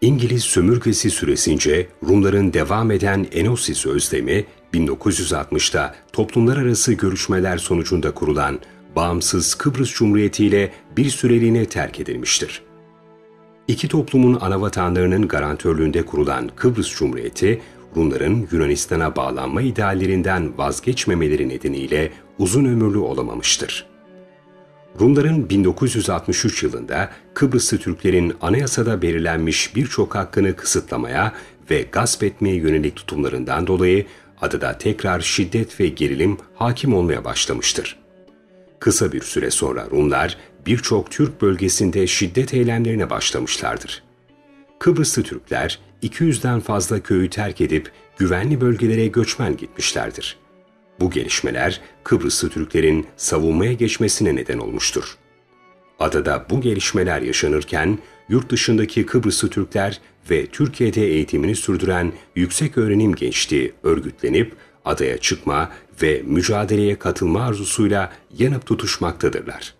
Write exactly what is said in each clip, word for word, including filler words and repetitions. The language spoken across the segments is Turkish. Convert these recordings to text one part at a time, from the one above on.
İngiliz sömürgesi süresince Rumların devam eden Enosis özlemi, bin dokuz yüz altmışta toplumlar arası görüşmeler sonucunda kurulan bağımsız Kıbrıs Cumhuriyeti ile bir süreliğine terk edilmiştir. İki toplumun anavatanlarının garantörlüğünde kurulan Kıbrıs Cumhuriyeti, Rumların Yunanistan'a bağlanma ideallerinden vazgeçmemeleri nedeniyle uzun ömürlü olamamıştır. Rumların bin dokuz yüz altmış üç yılında Kıbrıslı Türklerin anayasada belirlenmiş birçok hakkını kısıtlamaya ve gasp etmeye yönelik tutumlarından dolayı adada tekrar şiddet ve gerilim hakim olmaya başlamıştır. Kısa bir süre sonra Rumlar birçok Türk bölgesinde şiddet eylemlerine başlamışlardır. Kıbrıslı Türkler iki yüzden fazla köyü terk edip güvenli bölgelere göçmen gitmişlerdir. Bu gelişmeler Kıbrıslı Türklerin savunmaya geçmesine neden olmuştur. Adada bu gelişmeler yaşanırken yurt dışındaki Kıbrıslı Türkler ve Türkiye'de eğitimini sürdüren yükseköğrenim gençliği örgütlenip adaya çıkma ve mücadeleye katılma arzusuyla yanıp tutuşmaktadırlar.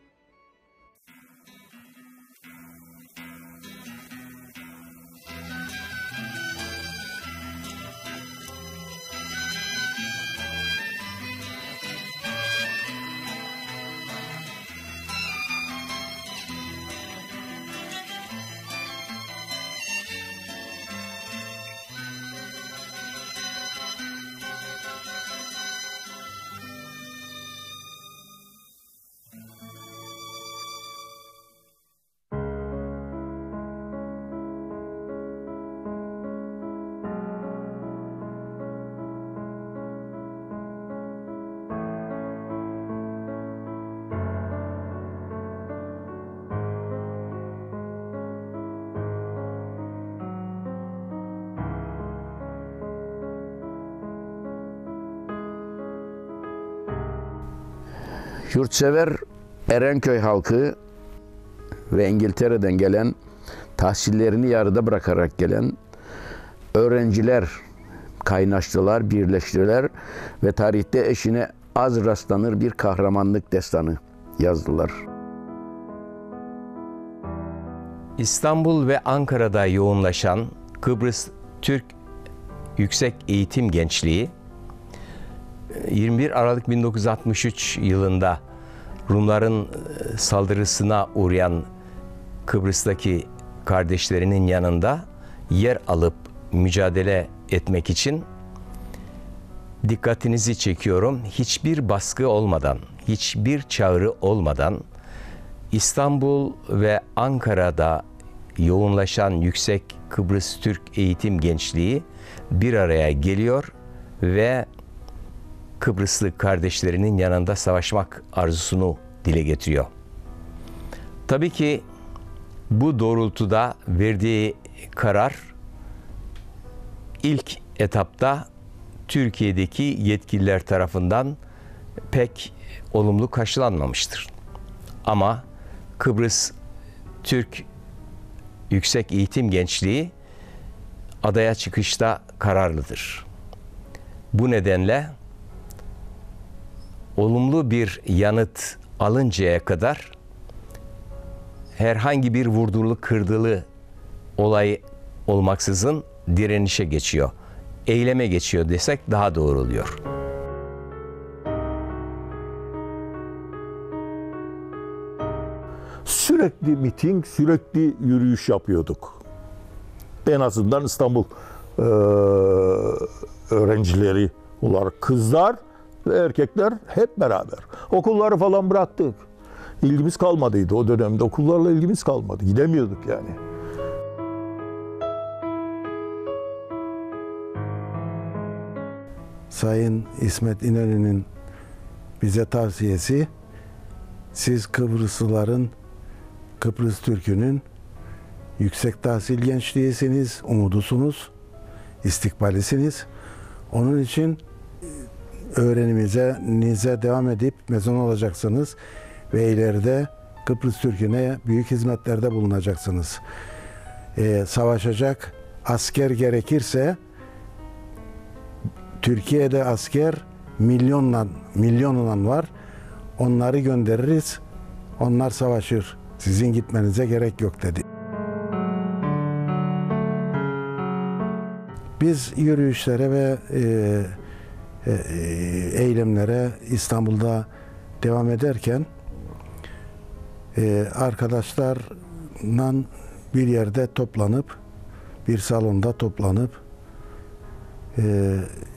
Yurtsever Erenköy halkı ve İngiltere'den gelen, tahsillerini yarıda bırakarak gelen öğrenciler kaynaştılar, birleştiler ve tarihte eşine az rastlanır bir kahramanlık destanı yazdılar. İstanbul ve Ankara'da yoğunlaşan Kıbrıs Türk Yüksek Eğitim Gençliği, yirmi bir Aralık bin dokuz yüz altmış üç yılında Rumların saldırısına uğrayan Kıbrıs'taki kardeşlerinin yanında yer alıp mücadele etmek için dikkatinizi çekiyorum. Hiçbir baskı olmadan, hiçbir çağrı olmadan İstanbul ve Ankara'da yoğunlaşan Yüksek Kıbrıs Türk Eğitim Gençliği bir araya geliyor ve Kıbrıslı kardeşlerinin yanında savaşmak arzusunu dile getiriyor. Tabii ki bu doğrultuda verdiği karar ilk etapta Türkiye'deki yetkililer tarafından pek olumlu karşılanmamıştır. Ama Kıbrıs Türk Yüksek Eğitim Gençliği adaya çıkışta kararlıdır. Bu nedenle olumlu bir yanıt alıncaya kadar herhangi bir vurdulu kırdılı olay olmaksızın direnişe geçiyor. Eyleme geçiyor desek daha doğru oluyor. Sürekli miting, sürekli yürüyüş yapıyorduk. En azından İstanbul e, öğrencileri olarak kızlar ve erkekler hep beraber. Okulları falan bıraktık. İlgimiz kalmadıydı o dönemde. Okullarla ilgimiz kalmadı. Gidemiyorduk yani. Sayın İsmet İnönü'nün bize tavsiyesi, siz Kıbrıslıların, Kıbrıs Türk'ünün yüksek tahsil gençliğisiniz, umudusunuz, istikbalisiniz. Onun için öğrenimize, nize devam edip mezun olacaksınız ve ileride Kıbrıs Türk'üne büyük hizmetlerde bulunacaksınız. Ee, savaşacak asker gerekirse, Türkiye'de asker milyonla, milyonla var. Onları göndeririz, onlar savaşır. Sizin gitmenize gerek yok dedi. biz yürüyüşlere ve e, e, eylemlere İstanbul'da devam ederken e, arkadaşlarla bir yerde toplanıp, bir salonda toplanıp e,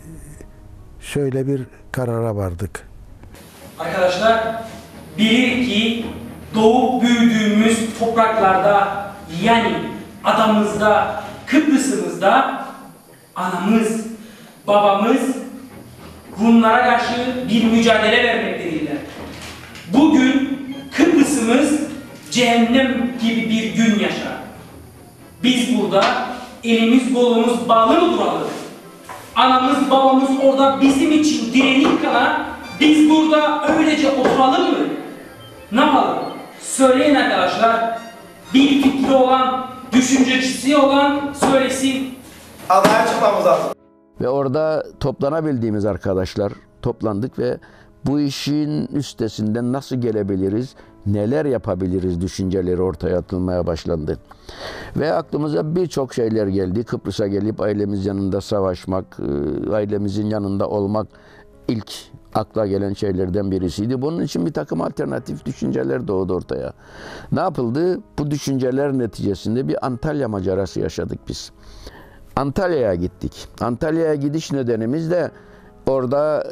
şöyle bir karara vardık. Arkadaşlar, bilir ki doğup büyüdüğümüz topraklarda, yani adamızda, Kıbrıs'ımızda anamız, babamız Rumlara karşı bir mücadele vermektedirler. Bugün Kıbrıs'ımız cehennem gibi bir gün yaşar. Biz burada elimiz kolumuz bağlı mı duralım? Anamız babamız orada bizim için direnip kalan, biz burada öylece oturalım mı? Ne yapalım? Söyleyin arkadaşlar. Bir fikri olan, düşüncesi olan söylesin. Adaya çıkmamız lazım. Ve orada toplanabildiğimiz arkadaşlar toplandık ve bu işin üstesinden nasıl gelebiliriz, neler yapabiliriz düşünceleri ortaya atılmaya başlandı. Ve aklımıza birçok şeyler geldi. Kıbrıs'a gelip ailemiz yanında savaşmak, ailemizin yanında olmak ilk akla gelen şeylerden birisiydi. Bunun için bir takım alternatif düşünceler doğdu ortaya. Ne yapıldı? Bu düşünceler neticesinde bir Antalya macerası yaşadık biz. Antalya'ya gittik. Antalya'ya gidiş nedenimiz de orada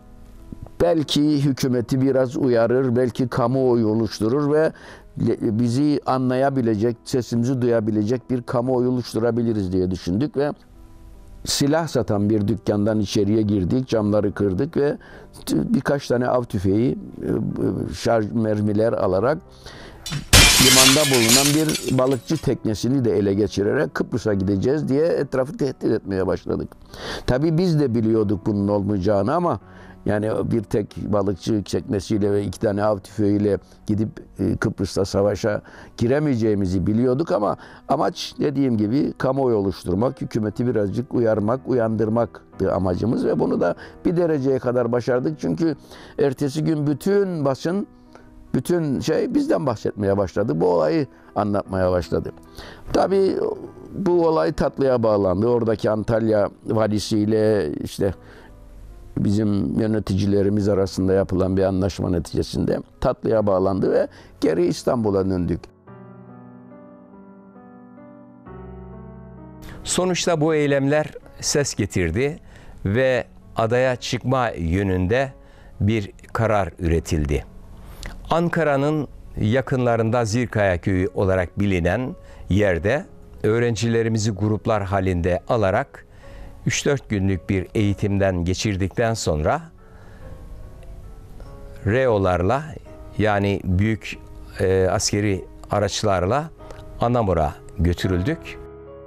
belki hükümeti biraz uyarır, belki kamuoyu oluşturur ve bizi anlayabilecek, sesimizi duyabilecek bir kamuoyu oluşturabiliriz diye düşündük ve silah satan bir dükkandan içeriye girdik, camları kırdık ve birkaç tane av tüfeği, şarj mermiler alarak limanda bulunan bir balıkçı teknesini de ele geçirerek Kıbrıs'a gideceğiz diye etrafı tehdit etmeye başladık. Tabii biz de biliyorduk bunun olmayacağını ama yani bir tek balıkçı teknesiyle ve iki tane av tüfeğiyle gidip Kıbrıs'ta savaşa giremeyeceğimizi biliyorduk ama amaç dediğim gibi kamuoyu oluşturmak, hükümeti birazcık uyarmak, uyandırmaktı amacımız ve bunu da bir dereceye kadar başardık. Çünkü ertesi gün bütün basın, bütün şey bizden bahsetmeye başladı. Bu olayı anlatmaya başladı. Tabii bu olay tatlıya bağlandı. Oradaki Antalya valisiyle işte bizim yöneticilerimiz arasında yapılan bir anlaşma neticesinde tatlıya bağlandı ve geri İstanbul'a döndük. Sonuçta bu eylemler ses getirdi ve adaya çıkma yönünde bir karar üretildi. Ankara'nın yakınlarında Zirkaya Köyü olarak bilinen yerde öğrencilerimizi gruplar halinde alarak üç dört günlük bir eğitimden geçirdikten sonra reolarla yani büyük e, askeri araçlarla Anamur'a götürüldük.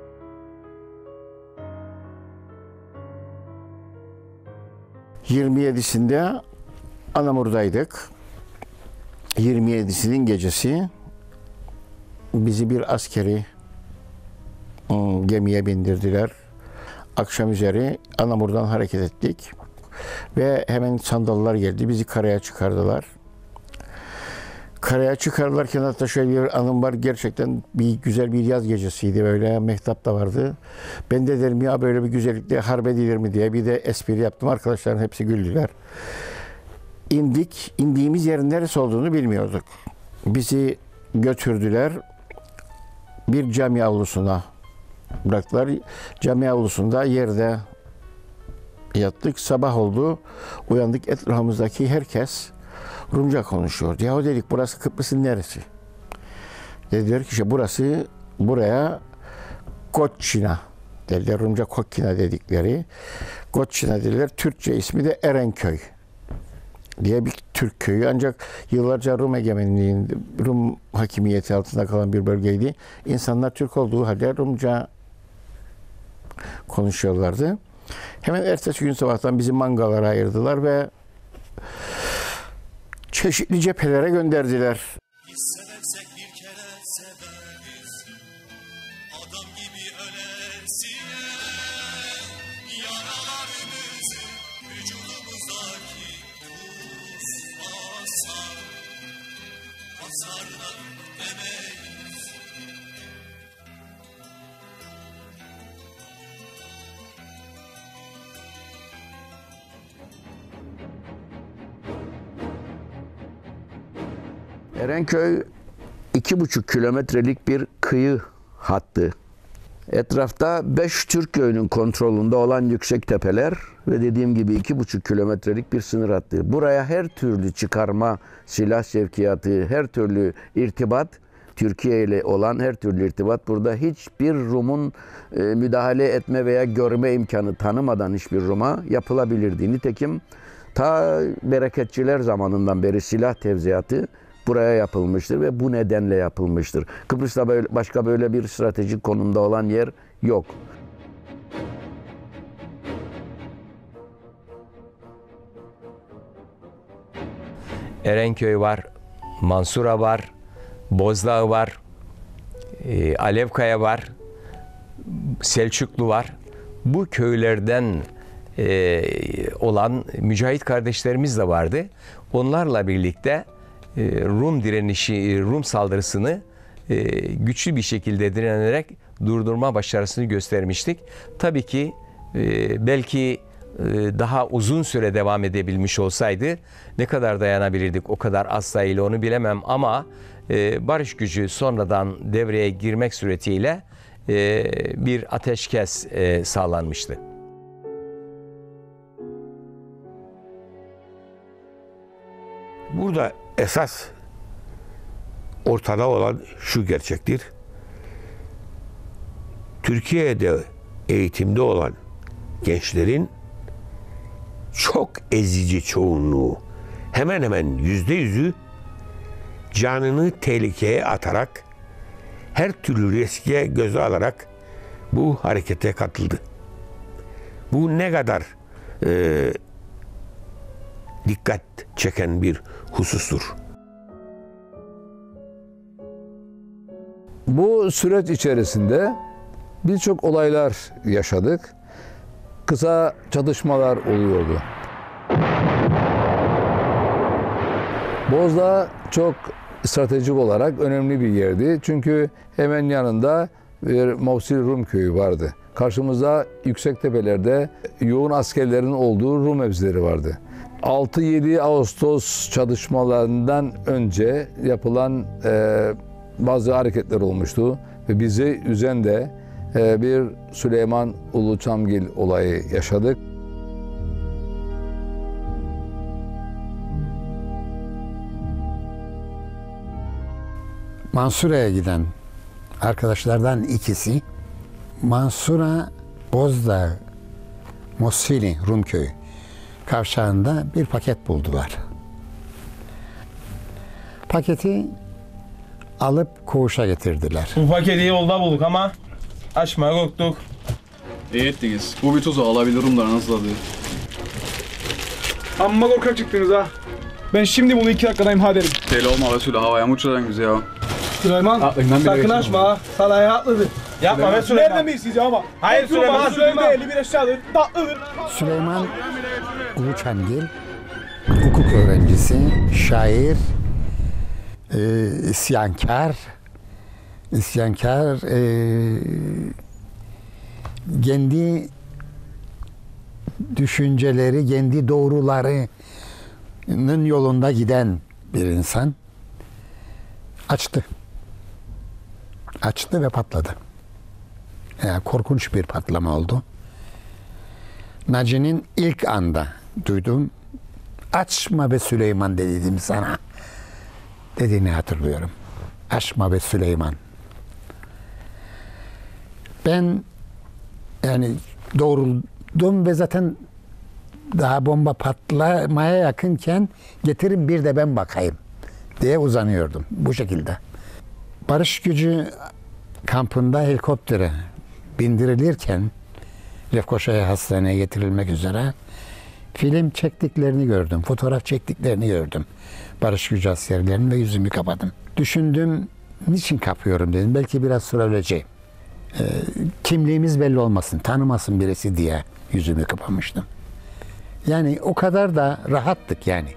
yirmi yedisinde Anamur'daydık. yirmi yedisinin gecesi bizi bir askeri gemiye bindirdiler. Akşam üzeri Anamur'dan hareket ettik ve hemen sandallar geldi. Bizi karaya çıkardılar. Karaya çıkarırlarken hatta şöyle bir anım var. Gerçekten bir güzel bir yaz gecesiydi. Böyle mehtap da vardı. Ben de dedim ya böyle bir güzellikle harp edilir mi diye bir de espri yaptım. Arkadaşların hepsi güldüler. İndik. İndiğimiz yerin neresi olduğunu bilmiyorduk. Bizi götürdüler. Bir cami avlusuna bıraktılar. Cami avlusunda yerde yattık. Sabah oldu. Uyandık. Etrafımızdaki herkes Rumca konuşuyor. Yahu dedik burası Kıbrıs'ın neresi? Dediler ki işte burası buraya Koçina dediler. Rumca Kokkina dedikleri. Koçina dediler. Türkçe ismi de Erenköy diye bir Türk köyü. Ancak yıllarca Rum egemenliğinde, Rum hakimiyeti altında kalan bir bölgeydi. İnsanlar Türk olduğu halde Rumca konuşuyorlardı. Hemen ertesi gün sabahtan bizi mangalara ayırdılar ve çeşitli cephelere gönderdiler. Seversek bir kere severiz, adam gibi ölesiye, yaralarımızı vücudumuzdaki tuz basar, basarlar demeyiz. Erenköy iki buçuk kilometrelik bir kıyı hattı. Etrafta beş Türk köyünün kontrolünde olan yüksek tepeler ve dediğim gibi iki buçuk kilometrelik bir sınır hattı. Buraya her türlü çıkarma, silah sevkiyatı, her türlü irtibat, Türkiye ile olan her türlü irtibat burada hiçbir Rum'un e, müdahale etme veya görme imkanı tanımadan hiçbir Rum'a yapılabilirdi. Nitekim ta bereketçiler zamanından beri silah tevziyatı buraya yapılmıştır ve bu nedenle yapılmıştır. Kıbrıs'ta böyle, başka böyle bir stratejik konumda olan yer yok. Erenköy var, Mansura var, Bozdağ var, e, Alevkaya var, Selçuklu var. Bu köylerden e, olan mücahit kardeşlerimiz de vardı. Onlarla birlikte e, Rum direnişi, Rum saldırısını e, güçlü bir şekilde direnerek durdurma başarısını göstermiştik. Tabii ki e, belki daha uzun süre devam edebilmiş olsaydı ne kadar dayanabilirdik, o kadar az sayıyla onu bilemem ama e, barış gücü sonradan devreye girmek suretiyle e, bir ateşkes e, sağlanmıştı. Burada esas ortada olan şu gerçektir. Türkiye'de eğitimde olan gençlerin çok ezici çoğunluğu, hemen hemen yüzde yüzü canını tehlikeye atarak, her türlü riske göze alarak bu harekete katıldı. Bu ne kadar e, dikkat çeken bir husustur. Bu süreç içerisinde birçok olaylar yaşadık. Kısa çatışmalar oluyordu. Bozdağ çok stratejik olarak önemli bir yerdi. Çünkü hemen yanında bir Mavsil Rum köyü vardı. Karşımızda yüksek tepelerde yoğun askerlerin olduğu Rum mevzileri vardı. altı yedi Ağustos çatışmalarından önce yapılan e, bazı hareketler olmuştu ve bizi üzen de e, bir Süleyman Uluçamgil olayı yaşadık. Mansura'ya giden arkadaşlardan ikisi Mansura Bozdağ Mosfili Rumköy kavşağında bir paket buldular. Paketi alıp koğuşa getirdiler. Bu paketi yolda bulduk ama açmaya korktuk. İyi ettiniz. Bu bir tuzu alabilir Rumlar nasıl adı? Amma korkak çıktınız ha. Ben şimdi bunu iki dakikadayım ha derim. Deli olma Resulü havaya mı uçuracaksın bizi ya? Süleyman sakın açma ha. Salaya atladı. Yapma be Süleyman. Nerede miyiz siz ama? Hayır Süleyman. Süleyman elli bir aşağıdır. Tatlıdır. Süleyman Uluçamgil hukuk öğrencisi, şair, e, isyankar, isyankar, e, kendi düşünceleri, kendi doğrularının yolunda giden bir insan. Açtı. Açtı ve patladı. Yani korkunç bir patlama oldu. Naci'nin ilk anda duydum. Açma be Süleyman dedim sana. Dediğini hatırlıyorum. Açma be Süleyman. Ben yani doğruldum ve zaten daha bomba patlamaya yakınken getirin bir de ben bakayım diye uzanıyordum bu şekilde. Barış Gücü kampında helikoptere bindirilirken Lefkoşa'ya hastaneye getirilmek üzere film çektiklerini gördüm, fotoğraf çektiklerini gördüm. Barış Gücü askerlerinin ve yüzümü kapadım. Düşündüm, niçin kapıyorum dedim. Belki biraz sonra öleceğim. Ee, kimliğimiz belli olmasın, tanımasın birisi diye yüzümü kapamıştım. Yani o kadar da rahattık yani.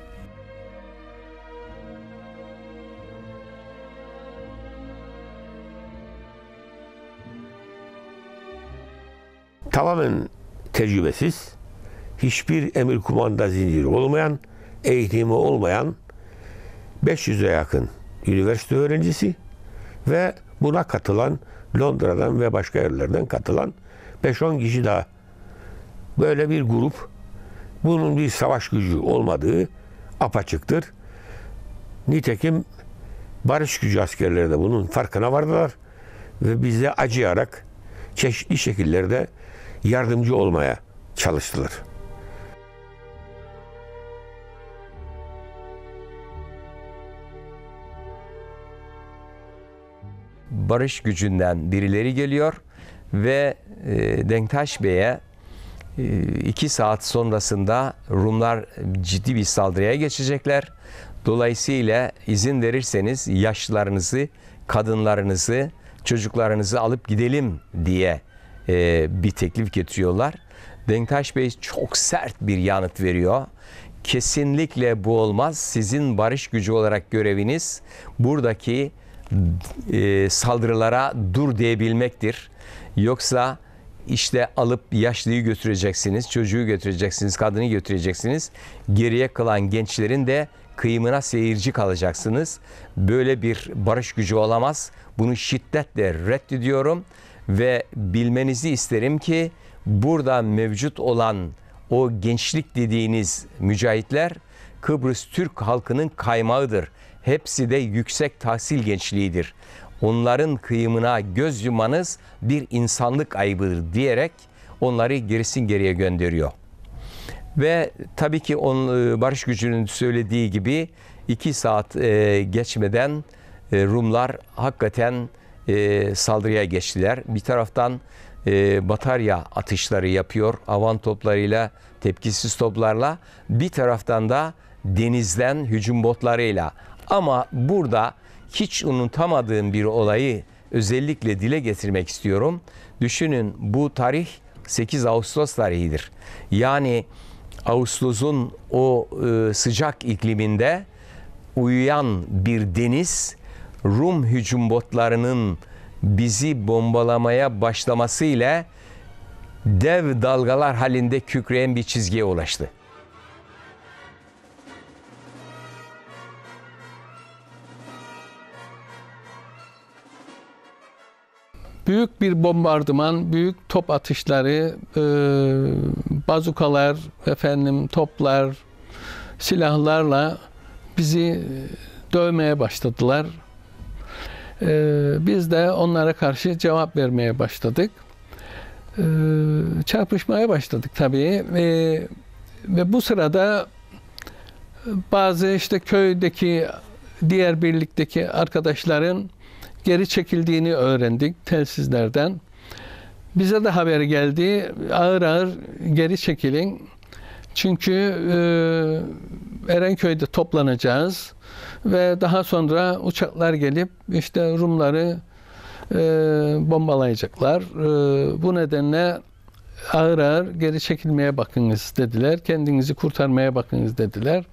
Tamamen tecrübesiz, hiçbir emir kumanda zinciri olmayan, eğitimi olmayan beş yüze yakın üniversite öğrencisi ve buna katılan Londra'dan ve başka yerlerden katılan beş on kişi daha. Böyle bir grup. Bunun bir savaş gücü olmadığı apaçıktır. Nitekim barış gücü askerleri de bunun farkına vardılar ve bize acıyarak çeşitli şekillerde yardımcı olmaya çalıştılar. Barış gücünden birileri geliyor ve e, Denktaş Bey'e e, iki saat sonrasında Rumlar ciddi bir saldırıya geçecekler. Dolayısıyla izin verirseniz yaşlılarınızı, kadınlarınızı, çocuklarınızı alıp gidelim diye e, bir teklif getiriyorlar. Denktaş Bey çok sert bir yanıt veriyor. Kesinlikle bu olmaz. Sizin barış gücü olarak göreviniz buradaki e, saldırılara dur diyebilmektir. Yoksa işte alıp yaşlıyı götüreceksiniz, çocuğu götüreceksiniz, kadını götüreceksiniz. Geriye kalan gençlerin de kıyımına seyirci kalacaksınız. Böyle bir barış gücü olamaz. Bunu şiddetle reddediyorum ve bilmenizi isterim ki burada mevcut olan o gençlik dediğiniz mücahitler Kıbrıs Türk halkının kaymağıdır. Hepsi de yüksek tahsil gençliğidir. Onların kıyımına göz yumanız bir insanlık ayıbıdır diyerek onları gerisin geriye gönderiyor. Ve tabii ki on, barış gücünün söylediği gibi iki saat e, geçmeden e, Rumlar hakikaten e, saldırıya geçtiler. Bir taraftan e, batarya atışları yapıyor, havan toplarıyla, tepkisiz toplarla. Bir taraftan da denizden hücum botlarıyla. Ama burada hiç unutamadığım bir olayı özellikle dile getirmek istiyorum. Düşünün, bu tarih sekiz Ağustos tarihidir. Yani Ağustos'un o e, sıcak ikliminde uyuyan bir deniz, Rum hücum botlarının bizi bombalamaya başlamasıyla dev dalgalar halinde kükreyen bir çizgiye ulaştı. Büyük bir bombardıman, büyük top atışları, e, bazukalar, efendim toplar, silahlarla bizi dövmeye başladılar. E, biz de onlara karşı cevap vermeye başladık. E, çarpışmaya başladık tabii. E, ve bu sırada bazı işte köydeki, diğer birlikteki arkadaşların geri çekildiğini öğrendik telsizlerden. Bize de haber geldi. Ağır ağır geri çekilin. Çünkü e, Erenköy'de toplanacağız ve daha sonra uçaklar gelip işte Rumları e, bombalayacaklar. E, bu nedenle ağır ağır geri çekilmeye bakınız dediler. Kendinizi kurtarmaya bakınız dediler.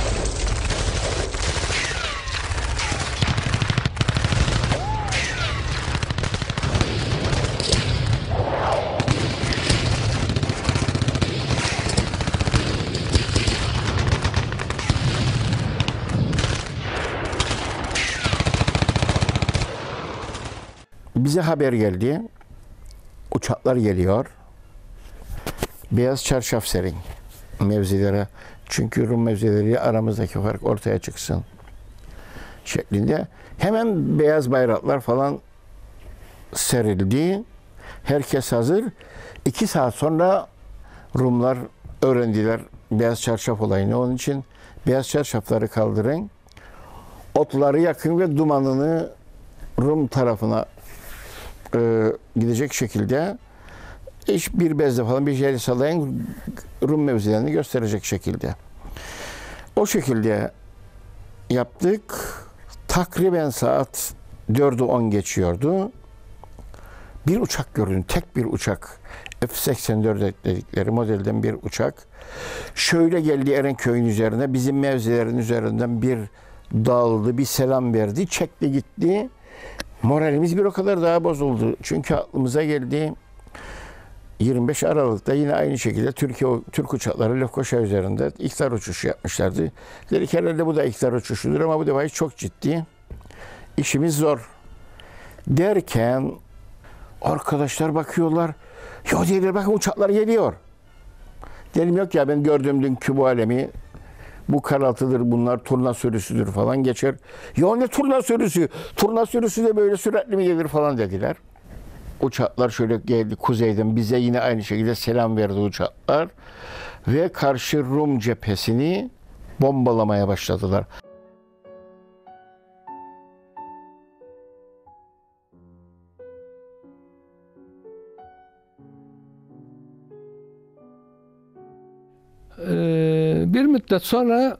Bize haber geldi. Uçaklar geliyor. Beyaz çarşaf serin mevzilere. Çünkü Rum mevzileri aramızdaki fark ortaya çıksın şeklinde. Hemen beyaz bayraklar falan serildi. Herkes hazır. İki saat sonra Rumlar öğrendiler beyaz çarşaf olayını. Onun için beyaz çarşafları kaldırın. Otları yakın ve dumanını Rum tarafına e, gidecek şekilde hiç bir bezle falan bir şeyle sallayın, Rum mevzilerini gösterecek şekilde. O şekilde yaptık. Takriben saat dördü on geçiyordu. Bir uçak gördüm. Tek bir uçak. F seksen dört dedikleri modelden bir uçak. Şöyle geldi Erenköy'ün üzerine. Bizim mevzilerin üzerinden bir dağıldı. Bir selam verdi. Çekti gitti. Moralimiz bir o kadar daha bozuldu. Çünkü aklımıza geldi. yirmi beş Aralık'ta yine aynı şekilde Türkiye Türk uçakları Lefkoşa üzerinde ihtar uçuşu yapmışlardı. Dedik herhalde bu da ihtar uçuşudur ama bu defa çok ciddi. İşimiz zor. Derken arkadaşlar bakıyorlar. Ya diyorlar bakın uçaklar geliyor. Dedim yok ya ben gördüm dünkü bu alemi. Bu karaltıdır bunlar turna sürüsüdür falan geçer. Ya ne turna sürüsü? Turna sürüsü de böyle süratli mi gelir falan dediler. Uçaklar şöyle geldi kuzeyden bize yine aynı şekilde selam verdi uçaklar. Ve karşı Rum cephesini bombalamaya başladılar. Ee, bir müddet sonra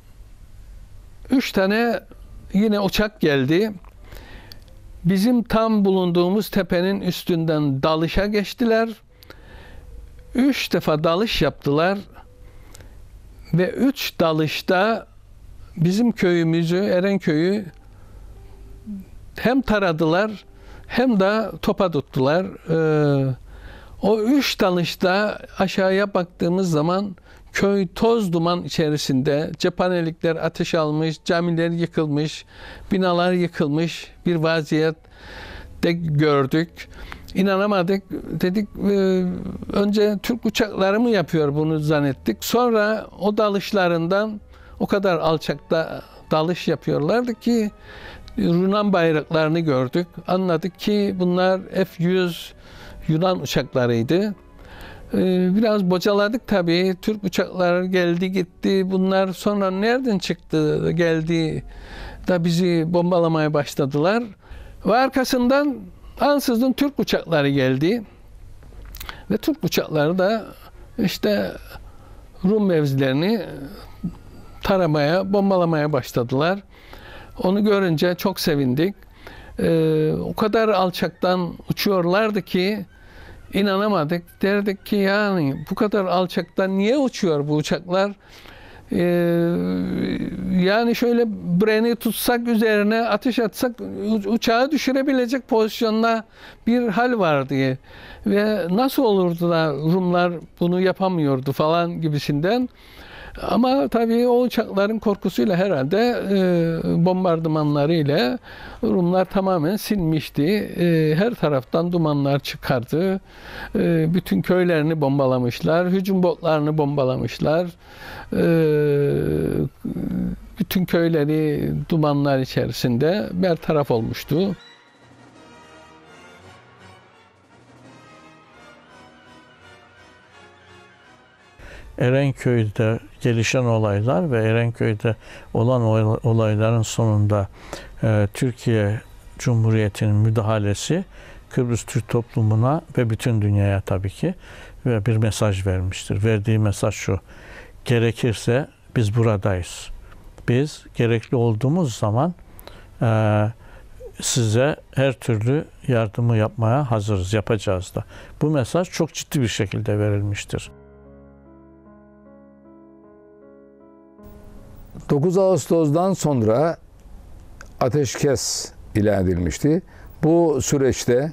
üç tane yine uçak geldi. Bizim tam bulunduğumuz tepenin üstünden dalışa geçtiler. Üç defa dalış yaptılar. Ve üç dalışta bizim köyümüzü, Erenköy'ü hem taradılar hem de topa tuttular. Ee, o üç dalışta aşağıya baktığımız zaman köy toz duman içerisinde, cephanelikler ateş almış, camiler yıkılmış, binalar yıkılmış bir vaziyette gördük. İnanamadık. Dedik e, önce Türk uçakları mı yapıyor bunu zannettik. Sonra o dalışlarından o kadar alçakta dalış yapıyorlardı ki Yunan bayraklarını gördük. Anladık ki bunlar F yüz Yunan uçaklarıydı. Biraz bocaladık tabii. Türk uçakları geldi gitti. Bunlar sonra nereden çıktı geldi da bizi bombalamaya başladılar. Ve arkasından ansızın Türk uçakları geldi. Ve Türk uçakları da işte Rum mevzilerini taramaya, bombalamaya başladılar. Onu görünce çok sevindik. Ee, o kadar alçaktan uçuyorlardı ki İnanamadık. Derdik ki yani bu kadar alçaktan niye uçuyor bu uçaklar? Ee, yani şöyle breni tutsak üzerine ateş atsak uçağı düşürebilecek pozisyonda bir hal var diye. Ve nasıl olurdu da Rumlar bunu yapamıyordu falan gibisinden. Ama tabii o uçakların korkusuyla herhalde e, bombardımanlarıyla Rumlar tamamen sinmişti. E, her taraftan dumanlar çıkardı. E, bütün köylerini bombalamışlar. Hücum botlarını bombalamışlar. E, bütün köyleri dumanlar içerisinde bertaraf olmuştu. Erenköy'de gelişen olaylar ve Erenköy'de olan olayların sonunda e, Türkiye Cumhuriyeti'nin müdahalesi Kıbrıs Türk toplumuna ve bütün dünyaya tabii ki ve bir mesaj vermiştir. Verdiği mesaj şu: gerekirse biz buradayız. Biz gerekli olduğumuz zaman e, size her türlü yardımı yapmaya hazırız, yapacağız da. Bu mesaj çok ciddi bir şekilde verilmiştir. dokuz Ağustos'dan sonra ateşkes ilan edilmişti. Bu süreçte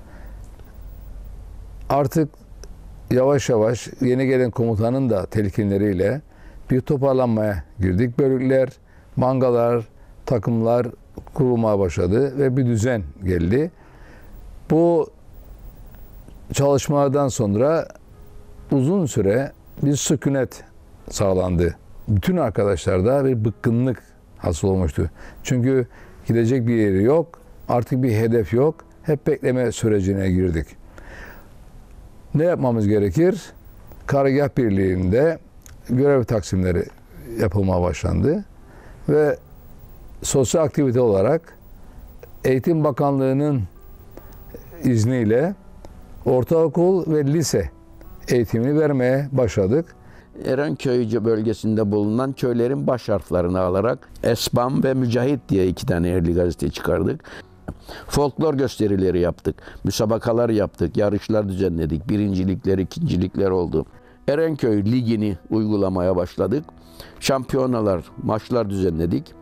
artık yavaş yavaş yeni gelen komutanın da telkinleriyle bir toparlanmaya girdik. Bölükler, mangalar, takımlar kurulmaya başladı ve bir düzen geldi. Bu çalışmalardan sonra uzun süre bir sükunet sağlandı. Bütün arkadaşlarda bir bıkkınlık hasıl olmuştu. Çünkü gidecek bir yeri yok, artık bir hedef yok. Hep bekleme sürecine girdik. Ne yapmamız gerekir? Karargah Birliği'nde görev taksimleri yapılmaya başlandı. Ve sosyal aktivite olarak Eğitim Bakanlığı'nın izniyle ortaokul ve lise eğitimini vermeye başladık. Erenköy bölgesinde bulunan köylerin baş harflerini alarak Esbam ve Mücahit diye iki tane yerli gazete çıkardık. Folklor gösterileri yaptık, müsabakalar yaptık, yarışlar düzenledik, birincilikler, ikincilikler oldu. Erenköy Ligi'ni uygulamaya başladık. Şampiyonalar, maçlar düzenledik.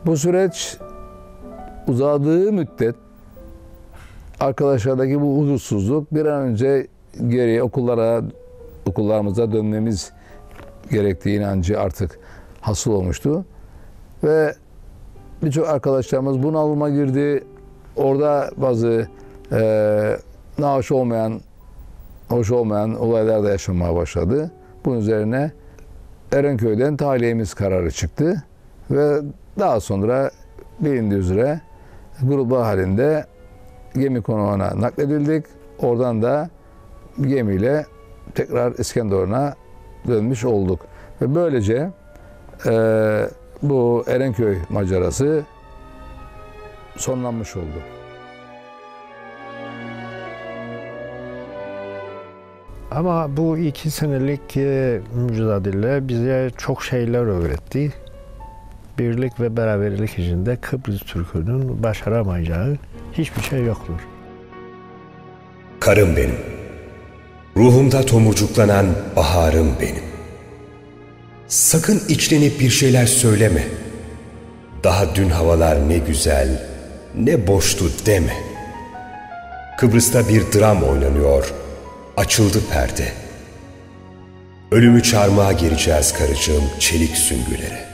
Bu süreç uzadığı müddet arkadaşlardaki bu huzursuzluk bir an önce geriye okullara, okullarımıza dönmemiz gerektiği inancı artık hasıl olmuştu. Ve birçok arkadaşlarımız bunalıma girdi. Orada bazı e, nahoş olmayan, hoş olmayan olaylar da yaşanmaya başladı. Bunun üzerine Erenköy'den tahliyemiz kararı çıktı. Ve daha sonra bilindiği üzere gruplar halinde gemi konağına nakledildik. Oradan da gemiyle tekrar İskenderun'a dönmüş olduk. Ve böylece e, bu Erenköy macerası sonlanmış oldu. Ama bu iki senelik e, mücadele bize çok şeyler öğretti. Birlik ve beraberlik içinde Kıbrıs Türk'ünün başaramayacağı hiçbir şey yoktur. Karım benim, ruhumda tomurcuklanan baharım benim. Sakın içlenip bir şeyler söyleme. Daha dün havalar ne güzel, ne boştu deme. Kıbrıs'ta bir dram oynanıyor, açıldı perde. Ölümü çarmıha gereceğiz karıcığım çelik süngülere.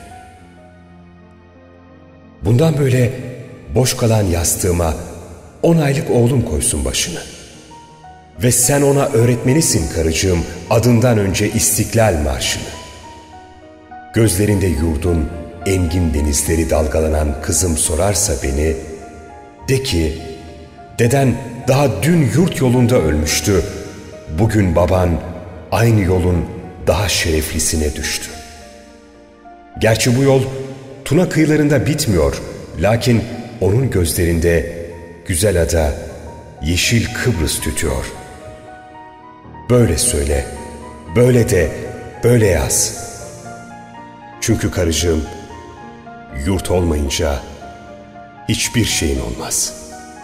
Bundan böyle boş kalan yastığıma on aylık oğlum koysun başını. Ve sen ona öğretmenisin karıcığım adından önce İstiklal Marşı'nı. Gözlerinde yurdun engin denizleri dalgalanan kızım sorarsa beni, de ki, deden daha dün yurt yolunda ölmüştü, bugün baban aynı yolun daha şereflisine düştü. Gerçi bu yol Tuna kıyılarında bitmiyor, lakin onun gözlerinde güzel ada, yeşil Kıbrıs tütüyor. Böyle söyle, böyle de, böyle yaz. Çünkü karıcığım, yurt olmayınca hiçbir şeyin olmaz.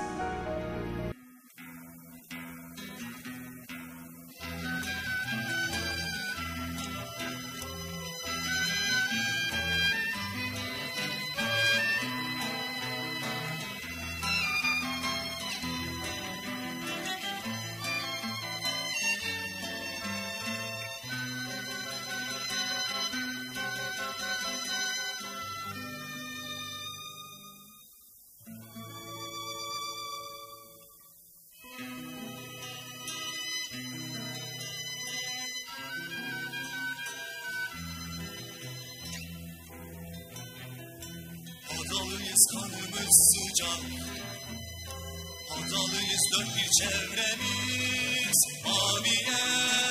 Adalıyız kanımız sıcak, adalıyız dört bir çevremiz, maviye